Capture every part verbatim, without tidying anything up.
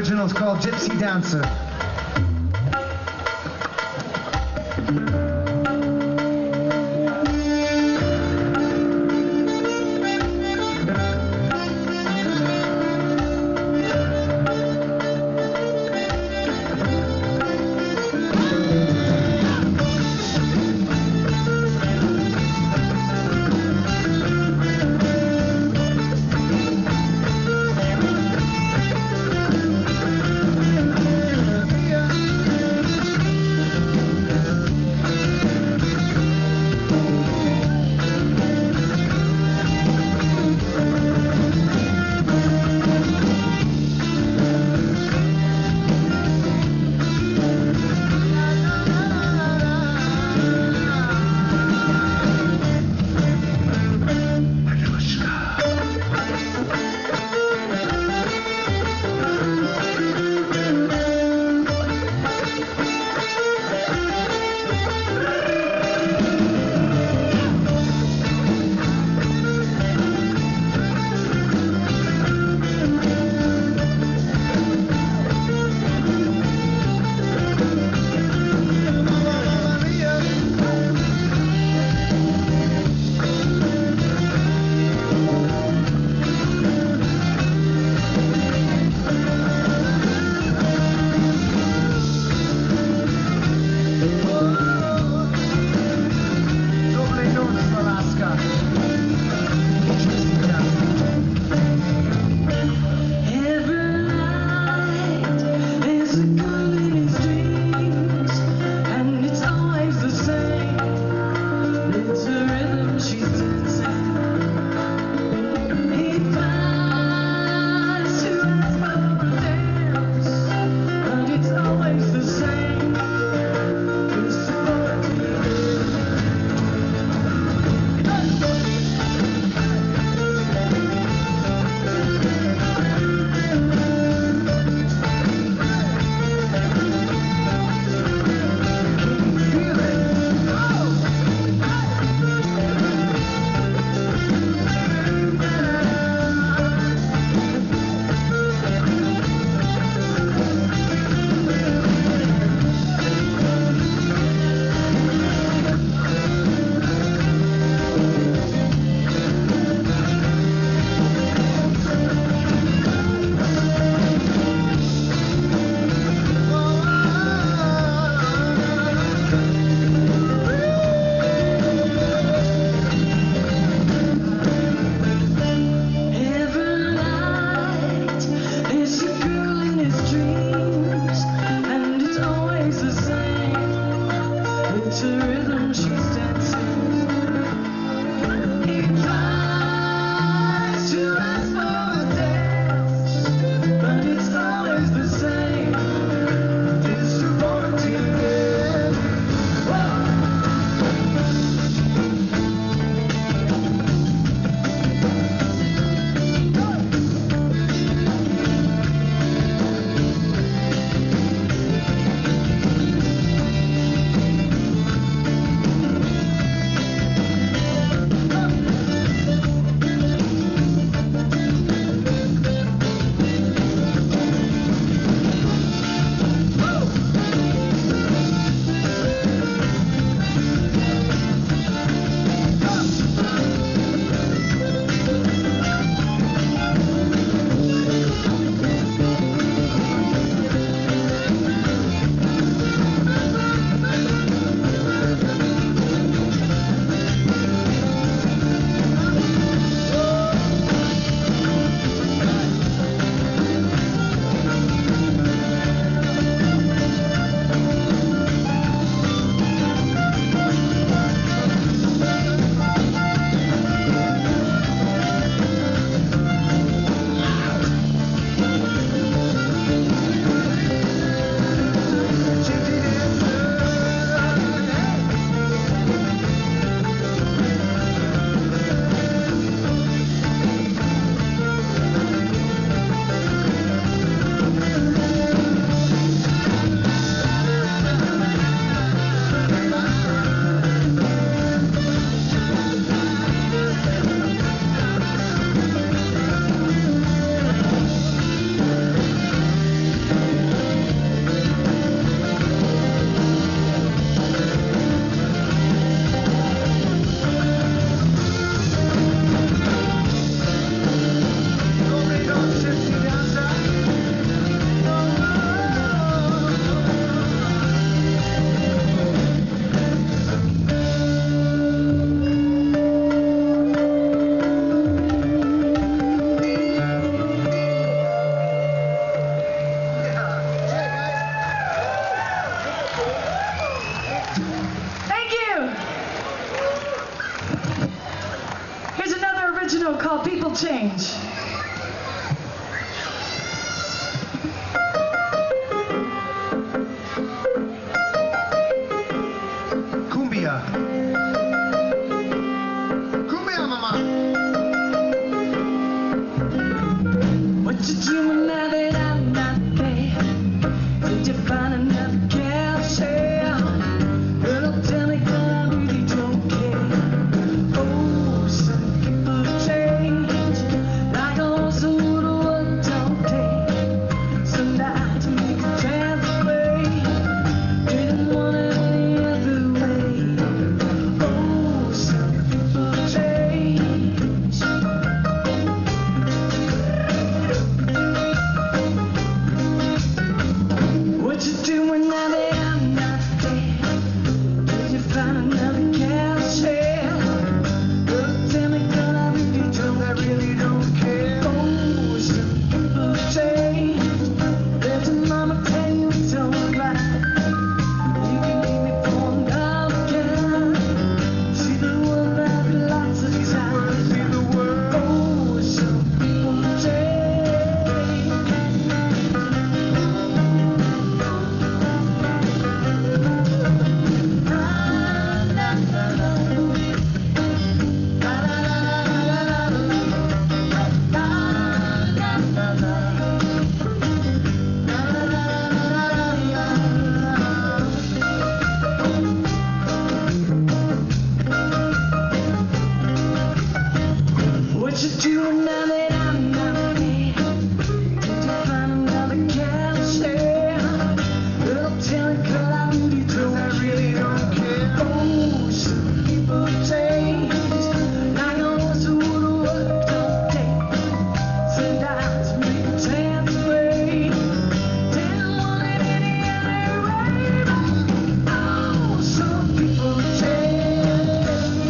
original is called Gypsy Dancer. change. Cumbia. Cumbia, mama. What you doing now that I'm not there? Did you find another gal? Girl, tell me, 'cause I really don't care. Oh, some people change, like a horse who would walk all day. Some die to make a chance away. Didn't want it any other way. Oh, some people change. What you doing now that I'm not there? Did you find another gal? Girl, tell me, 'cause I really don't, I really don't care. Oh, some people change. There's a mama tell you it's alright. You can leave me for another girl. See the world out lots of times. See the world. Oh, some people change. What you doing now that I'm not there? Did you find another gal? Girl, tell me, 'cause I really don't, I really don't care. Oh, some people change, like a horse who would work all day. Send out to make a chance away. Didn't want it any other way. Oh, some people change.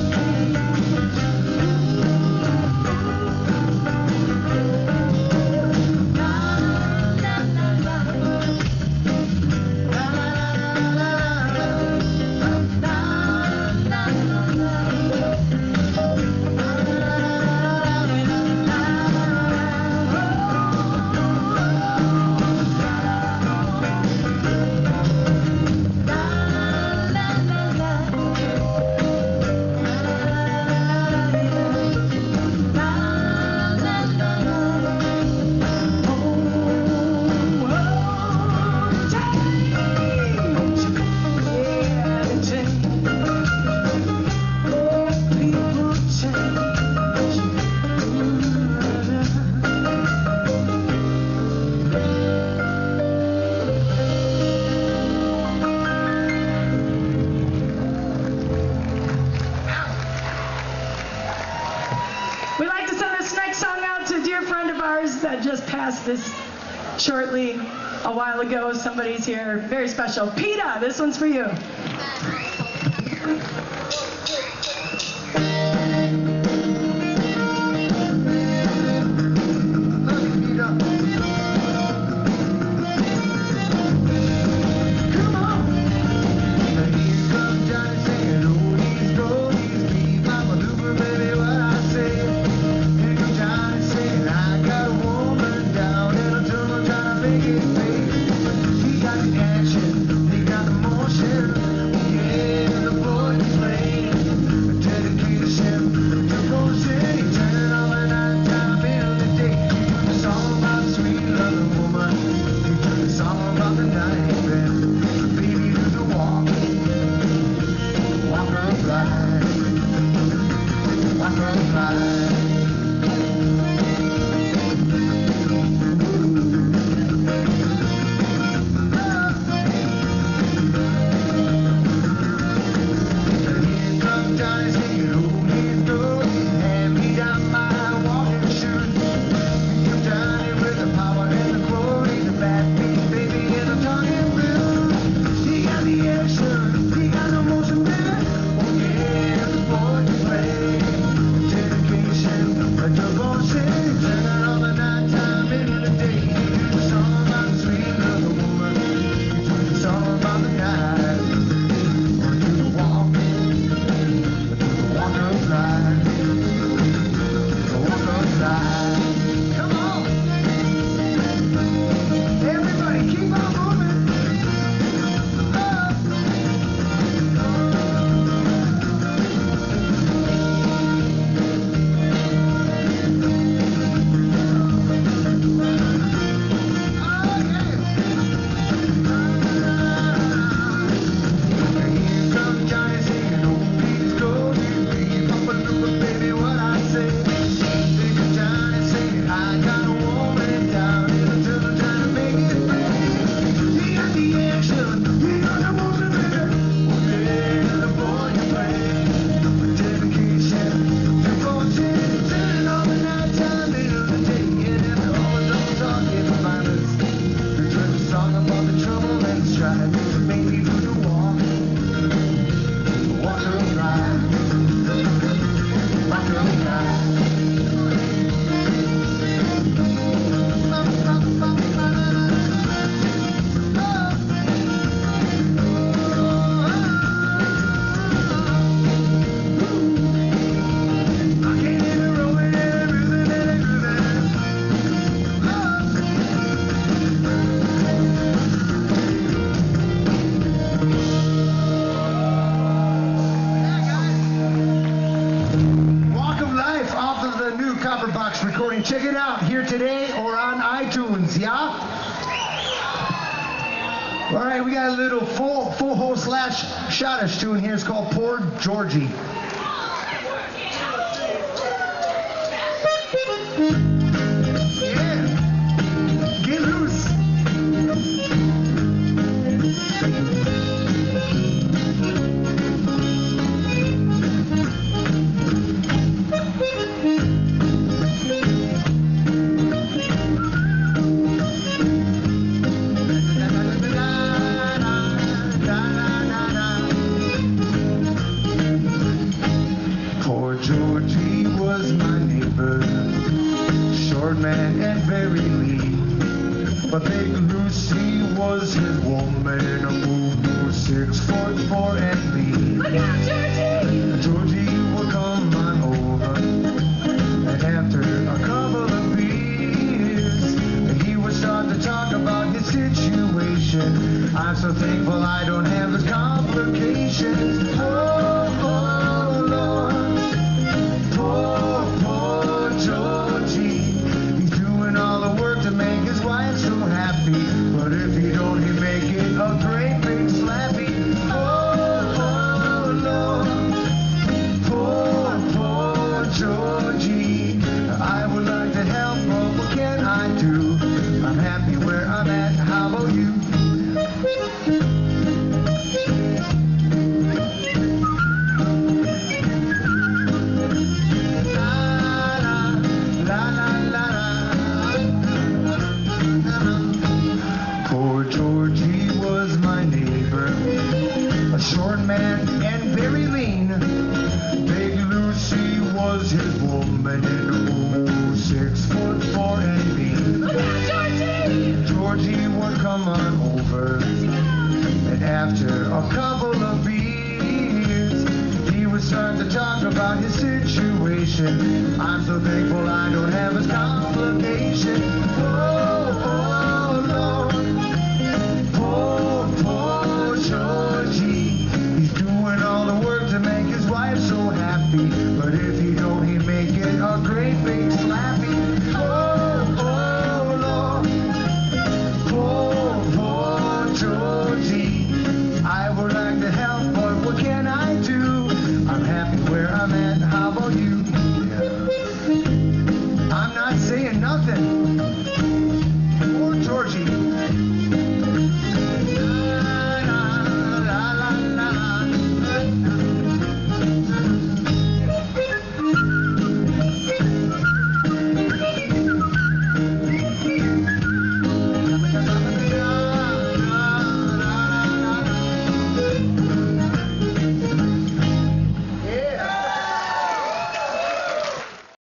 We'd like to send this next song out to a dear friend of ours that just passed us shortly a while ago. Somebody's here, very special. PETA, this one's for you. Come on. Here comes Johnny saying, oh, he's gold, he's deep, I'm a looper, baby, what I say. Here comes Johnny saying, I got a woman down in a tunnel trying to make it pay. He got the action, he got the motion, yeah, the boy is check it out here today or on iTunes, yeah? All right, we got a little full full hole slash shottish tune here. It's called Poor Georgie. Yeah, get loose. Georgie was my neighbor, short man and very lean. But Big Lucy was his woman, who six foot four and lean. Look out, Georgie! Georgie would come on over, and after a couple of beers, he would start to talk about his situation. I'm so thankful I don't have his complications. Oh, oh, Lord. Poor, poor Georgie. He's doing all the work to make his wife so happy. But if he don't, he'd make it a great big slappy. Oh, oh, Lord. Poor, poor Georgie. I would like to help, but what can I do? I'm happy where I'm at. How about you? Short man and very lean. Big Lucy was his woman, and oh, six foot four and mean. Look out, Georgie! Georgie would come on over, and after a couple of beers, he would start to talk about his situation. I'm so thankful I don't have his complications.